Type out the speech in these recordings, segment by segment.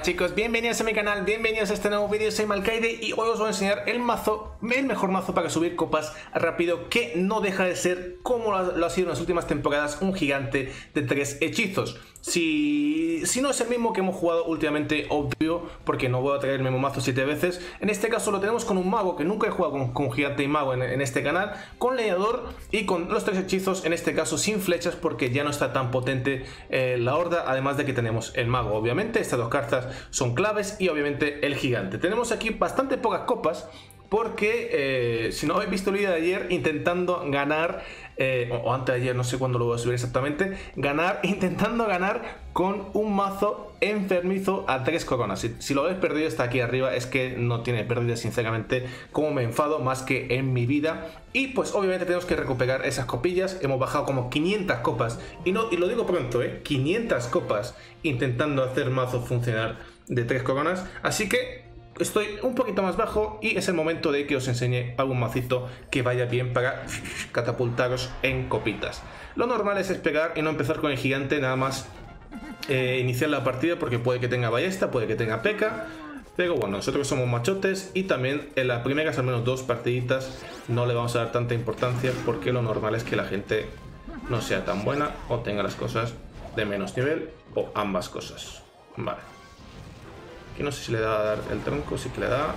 Hola chicos, bienvenidos a mi canal, bienvenidos a este nuevo vídeo, soy Malkaide y hoy os voy a enseñar el mejor mazo para subir copas rápido, que no deja de ser, como lo ha sido en las últimas temporadas, un gigante de 3 hechizos. Si no es el mismo que hemos jugado últimamente, obvio, porque no voy a traer el mismo mazo 7 veces. En este caso lo tenemos con un mago, que nunca he jugado con gigante y mago en este canal, con leñador y con los 3 hechizos, en este caso sin flechas, porque ya no está tan potente la horda, además de que tenemos el mago. Obviamente estas dos cartas son claves y obviamente el gigante. Tenemos aquí bastante pocas copas, porque si no habéis visto el vídeo de ayer intentando ganar, o antes de ayer, no sé cuándo lo voy a subir exactamente, intentando ganar con un mazo enfermizo a 3 coronas. Si lo habéis perdido, está aquí arriba, es que no tiene pérdida, sinceramente, como me enfado más que en mi vida. Y pues obviamente tenemos que recuperar esas copillas. Hemos bajado como 500 copas, y lo digo pronto, 500 copas intentando hacer mazo funcionar de 3 coronas, así que estoy un poquito más bajo y es el momento de que os enseñe algún macito que vaya bien para catapultaros en copitas. Lo normal es esperar y no empezar con el gigante nada más iniciar la partida, porque puede que tenga ballesta, puede que tenga P.E.K.K.A, pero bueno, nosotros somos machotes y también en las primeras al menos 2 partiditas no le vamos a dar tanta importancia, porque lo normal es que la gente no sea tan buena o tenga las cosas de menos nivel o ambas cosas. Vale. Aquí no sé si le da a dar el tronco, sí que le da.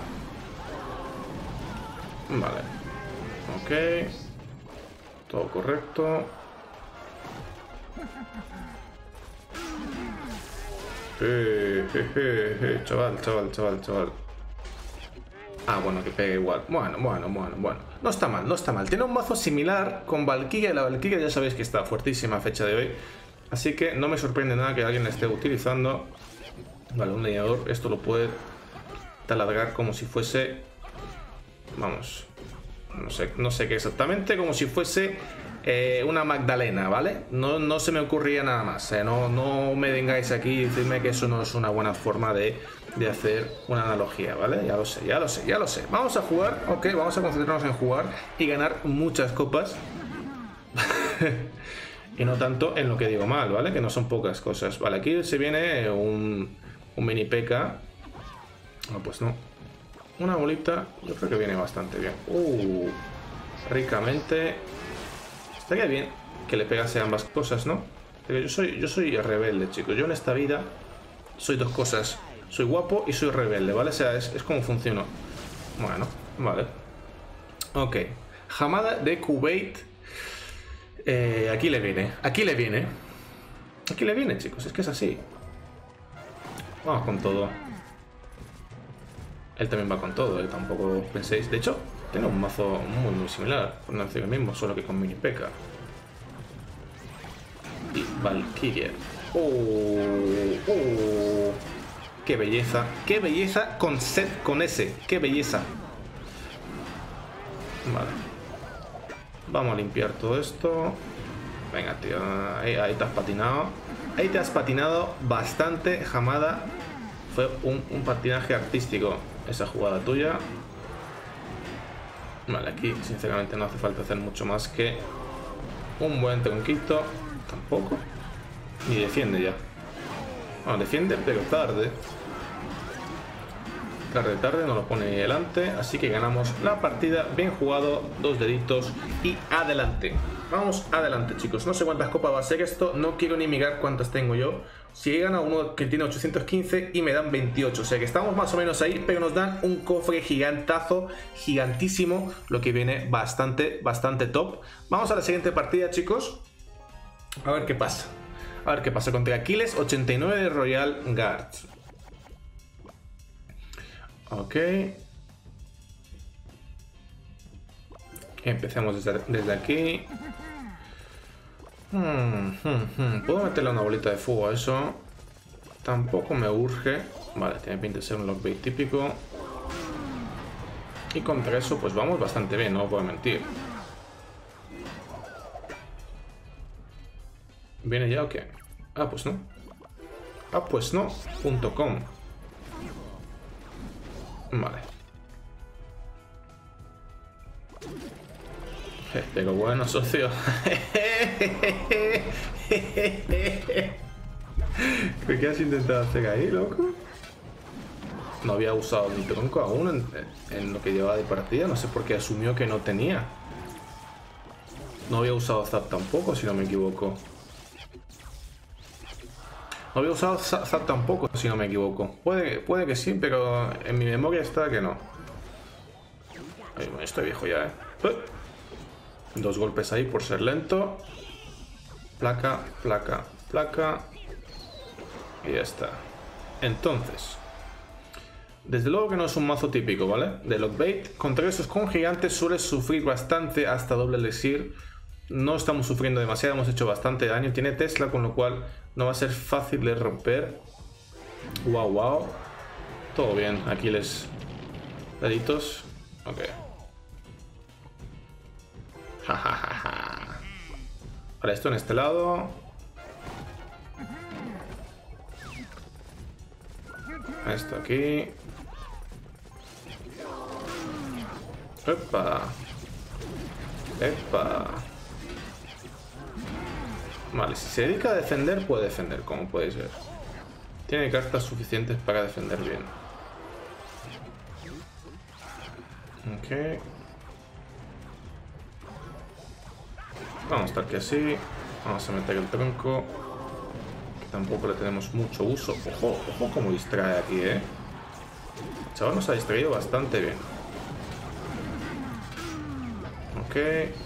Vale. Ok. Todo correcto. Chaval. Ah, bueno, que pegue igual. Bueno. No está mal, no está mal. Tiene un mazo similar con Valkyria, y la Valkyria ya sabéis que está fuertísima a fecha de hoy. Así que no me sorprende nada que alguien la esté utilizando. Vale, un leñador, esto lo puede taladrar como si fuese... Vamos, no sé qué exactamente, como si fuese una Magdalena, ¿vale? No se me ocurría nada más, no me vengáis aquí y decirme que eso no es una buena forma de hacer una analogía, ¿vale? Ya lo sé. Vamos a jugar, ok, vamos a concentrarnos en jugar y ganar muchas copas. Y no tanto en lo que digo mal, ¿vale? Que no son pocas cosas. Vale, aquí se viene un mini P.E.K.K.A. No, pues no. Una bolita, yo creo que viene bastante bien. Ricamente. Estaría bien que le pegase ambas cosas, ¿no? Pero yo soy rebelde, chicos. Yo en esta vida soy dos cosas. Soy guapo y soy rebelde, ¿vale? O sea, es como funciono. Bueno, vale. Ok. Hamada de Kuwait. Aquí le viene, chicos. Es que es así. Vamos con todo. Él también va con todo, tampoco penséis. De hecho, tiene un mazo muy similar, por no decir el mismo, solo que con mini P.E.K.K.A. Y Valkyria. Qué belleza con set con S. Qué belleza. Vale. Vamos a limpiar todo esto. Venga, tío, ahí te has patinado. Ahí te has patinado bastante, Hamada. Fue un patinaje artístico esa jugada tuya. Vale, aquí sinceramente no hace falta hacer mucho más que un buen tronquito. Tampoco. Ni defiende ya. Bueno, defiende, pero tarde. Tarde, nos lo pone delante. Así que ganamos la partida. Bien jugado, 2 deditos y adelante. Vamos adelante, chicos. No sé cuántas copas va a ser esto. No quiero ni mirar cuántas tengo yo. Si he ganado uno que tiene 815 y me dan 28. O sea que estamos más o menos ahí, pero nos dan un cofre gigantazo, gigantísimo, lo que viene bastante top. Vamos a la siguiente partida, chicos. A ver qué pasa. Contra Aquiles, 89 de Royal Guards. Ok. Empecemos desde aquí. Puedo meterle una bolita de fuego a eso. Tampoco me urge. Vale, tiene pinta de ser un lockbait típico. Y contra eso pues vamos bastante bien, no puedo mentir. ¿Viene ya o qué? Ah, pues no. .com. Vale. Pero bueno, socio. ¿Qué has intentado hacer ahí, loco? no había usado mi tronco aún en lo que llevaba de partida. No sé por qué asumió que no tenía. No había usado Zap tampoco, si no me equivoco. No había usado Zap tampoco, si no me equivoco. Puede que sí, pero en mi memoria está que no. Ay, bueno, estoy viejo ya, Dos golpes ahí por ser lento. Placa, placa, placa. Y ya está. Entonces, desde luego que no es un mazo típico, ¿vale? De Lockbait. Contra esos con gigantes suele sufrir bastante, hasta doble elixir. No estamos sufriendo demasiado, hemos hecho bastante daño. Tiene Tesla, con lo cual no va a ser fácil de romper. Wow, wow. Todo bien, aquí les deditos. Ok. Jajajaja. Vale, esto en este lado. Esto aquí. Epa. Epa. Vale, si se dedica a defender, puede defender, como podéis ver. Tiene cartas suficientes para defender bien. Ok. Vamos a estar aquí así. Vamos a meter el tronco. Que tampoco le tenemos mucho uso. Ojo, ojo cómo distrae aquí, El chaval nos ha distraído bastante bien. Ok.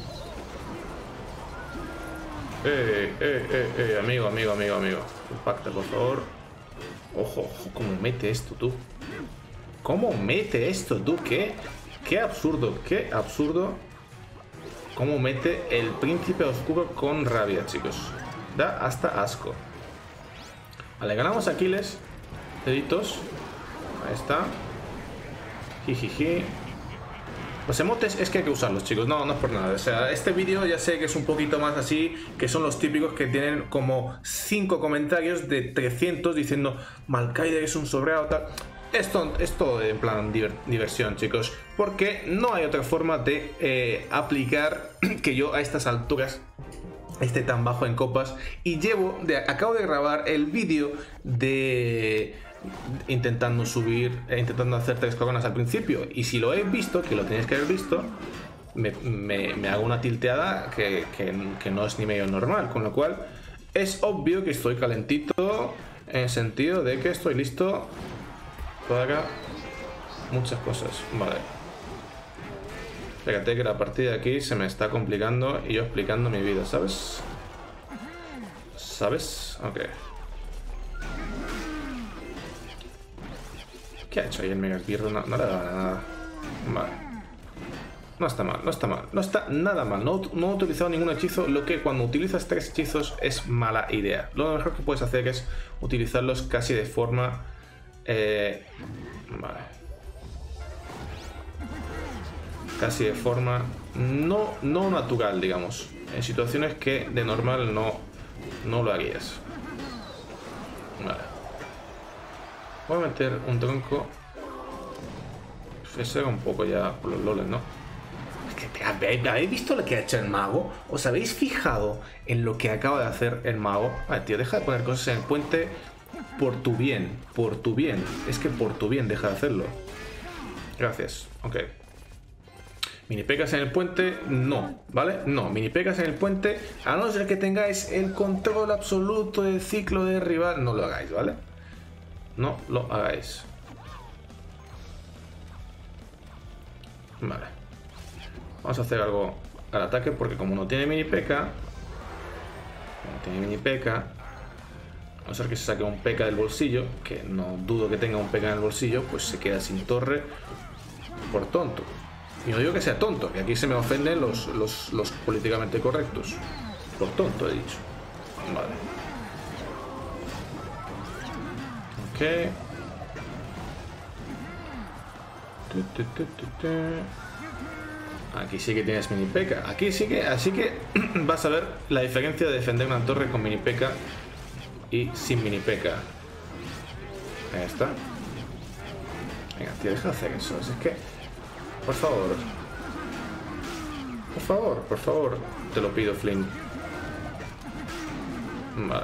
Amigo, amigo, amigo, amigo. Impacta, por favor. Ojo, ojo, cómo mete esto, tú. ¿Cómo mete esto, tú? Qué absurdo, qué absurdo. Cómo mete el príncipe oscuro con rabia, chicos. Da hasta asco. Vale, ganamos a Aquiles. Deditos. Ahí está. Jijiji. Los emotes es que hay que usarlos, chicos. No, no es por nada. O sea, este vídeo ya sé que es un poquito más así, que son los típicos que tienen como 5 comentarios de 300 diciendo Malkaide es un sobrado, tal. Esto es todo en plan diversión, chicos, porque no hay otra forma de aplicar que yo a estas alturas esté tan bajo en copas. Y acabo de grabar el vídeo de intentando hacer 3 coronas al principio, y si lo he visto, que lo tenéis que haber visto, me hago una tilteada que no es ni medio normal, con lo cual es obvio que estoy calentito en el sentido de que estoy listo para muchas cosas. Vale, fíjate que la partida aquí se me está complicando y yo explicando mi vida, ¿sabes? ¿Sabes? Ok. ¿Qué ha hecho ahí el Mega Esbirro? No le da nada. Vale. No está mal, no está mal. No está nada mal. No he utilizado ningún hechizo, lo que cuando utilizas 3 hechizos es mala idea. Lo mejor que puedes hacer es utilizarlos casi de forma... vale. Casi de forma no natural, digamos. En situaciones que de normal no lo harías. Vale. Voy a meter un tronco. Ese era un poco ya por los loles, ¿no? ¿Habéis visto lo que ha hecho el mago? ¿Os habéis fijado en lo que acaba de hacer el mago? Vale, tío, deja de poner cosas en el puente. Por tu bien, por tu bien. Es que por tu bien deja de hacerlo. Gracias, ok. Mini pecas en el puente, no, ¿vale? No, mini pecas en el puente, a no ser que tengáis el control absoluto del ciclo de rival, no lo hagáis, ¿vale? No lo hagáis. Vale. Vamos a hacer algo al ataque porque como no tiene mini peca, a no ser que se saque un peca del bolsillo, que no dudo que tenga un peca en el bolsillo, pues se queda sin torre por tonto. Y no digo que sea tonto, que aquí se me ofenden los políticamente correctos. Por tonto he dicho. Vale. Ok. Aquí sí que tienes mini peca. Aquí sí que, así que vas a ver la diferencia de defender una torre con mini peca y sin mini peca. Ahí está. Venga, tío, deja de hacer eso. Es que, por favor. Por favor. Te lo pido, Flynn. Vale.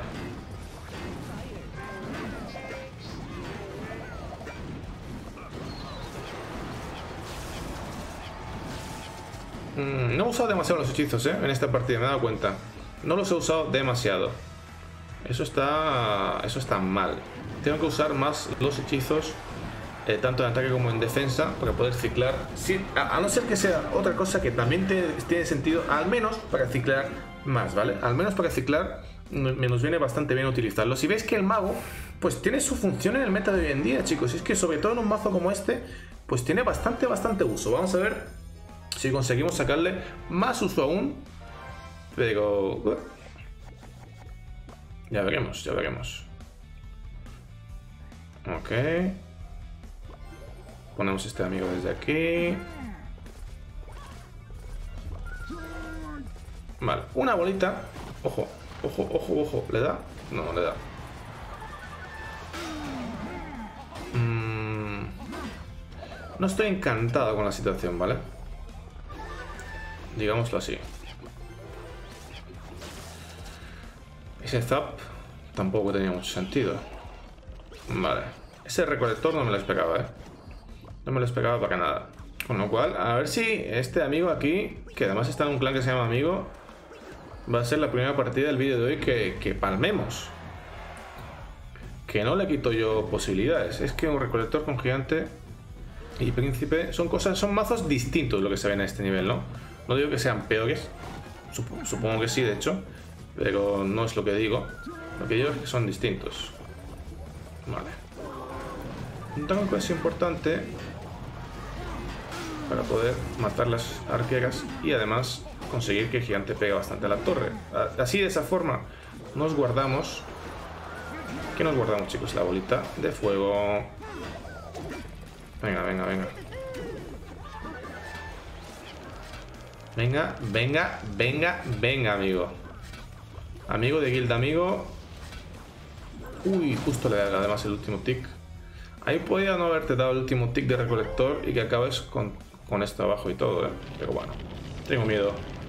No he usado demasiado los hechizos, en esta partida, me he dado cuenta. No los he usado demasiado. Eso está mal. Tengo que usar más los hechizos, tanto en ataque como en defensa, para poder ciclar. Sí, a no ser que sea otra cosa que también tiene sentido, al menos para ciclar más, ¿vale? Al menos para ciclar me nos viene bastante bien utilizarlo. Si veis que el mago, pues tiene su función en el meta de hoy en día, chicos. Y es que sobre todo en un mazo como este, pues tiene bastante uso. Vamos a ver si conseguimos sacarle más uso aún. Pero ya veremos. Ok. Ponemos este amigo desde aquí. Vale, una bolita. Ojo. ¿Le da? No, le da. No estoy encantado con la situación, ¿vale? Digámoslo así. Ese zap tampoco tenía mucho sentido. Vale. Ese recolector no me lo esperaba, No me lo esperaba para nada. Con lo cual, a ver si este amigo aquí, que además está en un clan que se llama Amigo, va a ser la primera partida del vídeo de hoy que palmemos. Que no le quito yo posibilidades. Es que un recolector con gigante y príncipe son mazos distintos lo que se ven a este nivel, ¿no? No digo que sean peores. Supongo que sí, de hecho. Pero no es lo que digo. Lo que digo es que son distintos. Vale. Un tanque es importante para poder matar las arqueras y además conseguir que el gigante pegue bastante a la torre. Así, de esa forma, nos guardamos. ¿Qué nos guardamos, chicos? La bolita de fuego. Venga. Venga, amigo. Amigo de guilda, amigo. Uy, justo le da además el último tick. Ahí podía no haberte dado el último tick de recolector y que acabes con esto abajo y todo, Pero bueno, tengo miedo.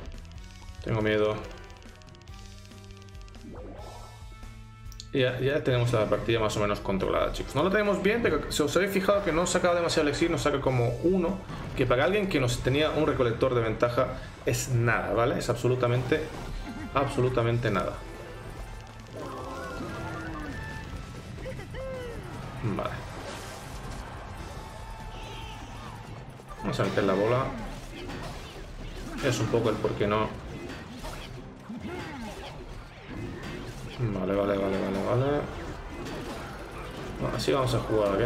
Ya tenemos la partida más o menos controlada, chicos. No lo tenemos bien, pero si os habéis fijado que no sacaba demasiado elixir, nos saca como uno, que para alguien que nos tenía un recolector de ventaja es nada, ¿vale? Es absolutamente nada. Vale. Vamos a meter la bola. Es un poco el por qué no. Vale. Bueno, así vamos a jugar,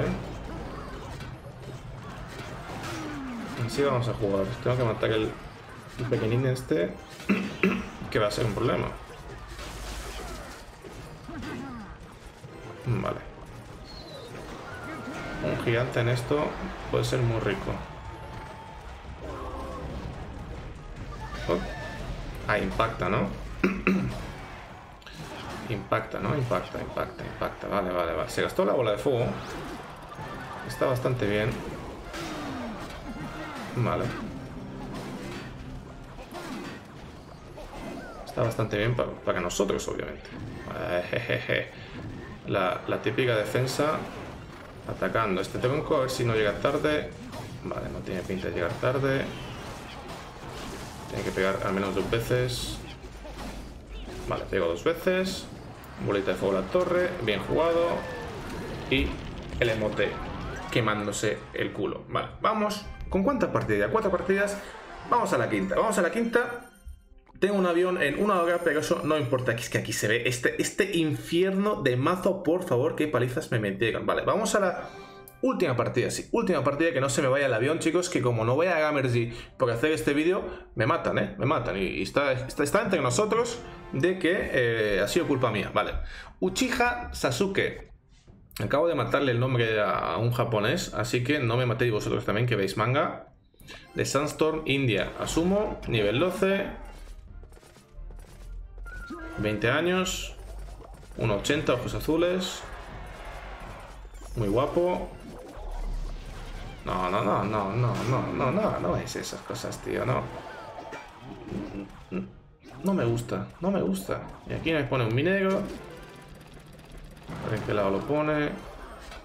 Así vamos a jugar. Tengo que matar el pequeñín este, que va a ser un problema. Vale. Un gigante en esto puede ser muy rico. Ah, impacta, ¿no? Impacta. Vale. Se gastó la bola de fuego. Está bastante bien. Vale. Está bastante bien para nosotros, obviamente. La típica defensa atacando. Este tronco, a ver si no llega tarde. Vale, no tiene pinta de llegar tarde. Tiene que pegar al menos 2 veces. Vale, pego 2 veces. Bolita de fuego a la torre. Bien jugado. Y el emote quemándose el culo. Vale, vamos. ¿Con cuántas partidas? 4 partidas. Vamos a la quinta. Tengo un avión en 1 hora, pero eso no importa. Es que aquí se ve este infierno de mazo, por favor. Qué palizas me metieron. Vale, vamos a la última partida. Sí, última partida, que no se me vaya el avión, chicos. Que como no voy a Gamergy por hacer este vídeo, me matan, Me matan. Y está entre nosotros de que ha sido culpa mía. Vale. Uchiha Sasuke. Acabo de matarle el nombre a un japonés, así que no me matéis vosotros también, que veis manga. De Sandstorm, India. Asumo, nivel 12. 20 años. 1,80, ojos azules. Muy guapo. No es esas cosas, tío, no. No me gusta. Y aquí me pone un minero. A ver en qué lado lo pone.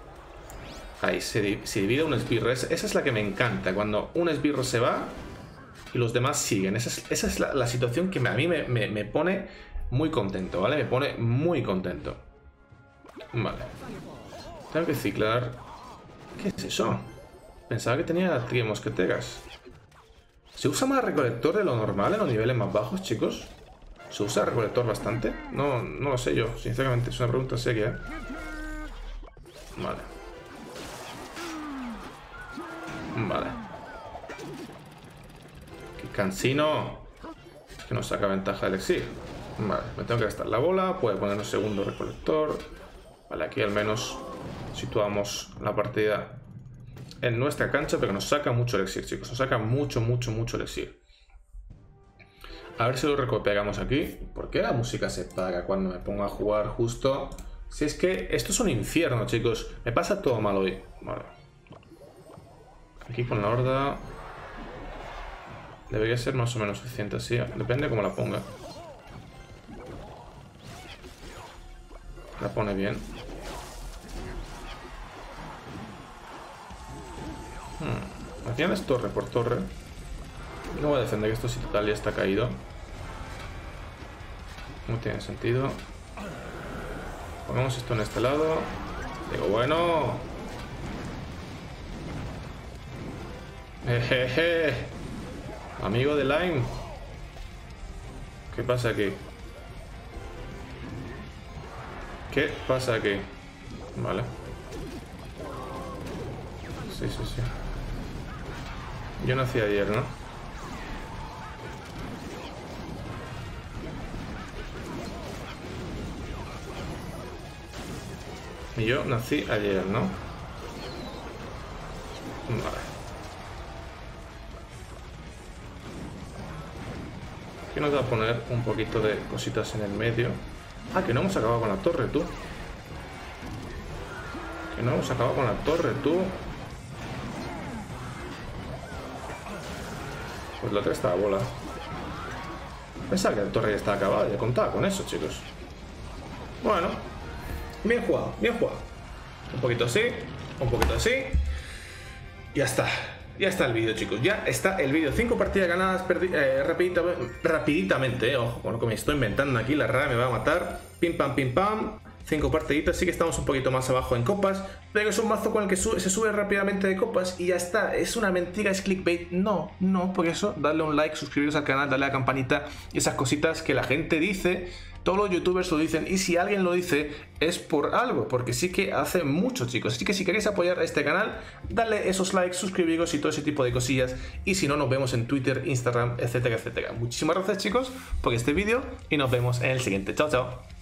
Ahí se divide un esbirro. Esa es la que me encanta. Cuando un esbirro se va, y los demás siguen. Esa es la situación que a mí me pone muy contento, ¿vale? Me pone muy contento. Vale. Tengo que ciclar. ¿Qué es eso? Pensaba que tenía mosqueteras. ¿Se usa más recolector de lo normal en los niveles más bajos, chicos? ¿Se usa recolector bastante? No lo sé yo, sinceramente. Es una pregunta seria, ¿eh? Vale. Vale. ¡Qué cansino! Es que nos saca ventaja del elixir. Vale, me tengo que gastar la bola. Puede poner un segundo recolector. Vale, aquí al menos situamos la partida en nuestra cancha, pero nos saca mucho elixir, chicos. Nos saca mucho elixir. A ver si lo recuperamos aquí. ¿Por qué la música se paga cuando me pongo a jugar justo? Si es que esto es un infierno, chicos. Me pasa todo mal hoy. Vale. Aquí con la horda debería ser más o menos suficiente así. Depende de cómo la ponga. La pone bien. Al final es torre por torre. No voy a defender que esto si total ya está caído. No tiene sentido. Pongamos esto en este lado. Digo, bueno. Jejeje. Amigo de Lime. ¿Qué pasa aquí? ¿Qué pasa aquí? Vale. Sí. Yo nací ayer, ¿no? Y yo nací ayer, ¿no? Vale. Aquí nos va a poner un poquito de cositas en el medio. Ah, que no hemos acabado con la torre, tú. Que no hemos acabado con la torre, tú. Pues la otra está a bola. Pensaba que la torre ya estaba acabada. Ya contaba con eso, chicos. Bueno. Bien jugado, bien jugado. Un poquito así, un poquito así. Ya está. Ya está el vídeo, chicos. Ya está el vídeo. 5 partidas ganadas rapiditamente. Ojo con lo que me estoy inventando aquí. La rara me va a matar. Pim pam, pim pam. 5 partiditas. Sí que estamos un poquito más abajo en copas. Pero es un mazo con el que se sube rápidamente de copas. Y ya está. Es una mentira, es clickbait. No, por eso. Darle un like, suscribiros al canal, darle a la campanita. Y esas cositas que la gente dice. Todos los youtubers lo dicen, y si alguien lo dice es por algo, porque sí que hace mucho, chicos. Así que si queréis apoyar a este canal, dale esos likes, suscribiros y todo ese tipo de cosillas. Y si no, nos vemos en Twitter, Instagram, etcétera. Muchísimas gracias, chicos, por este vídeo y nos vemos en el siguiente. Chao, chao.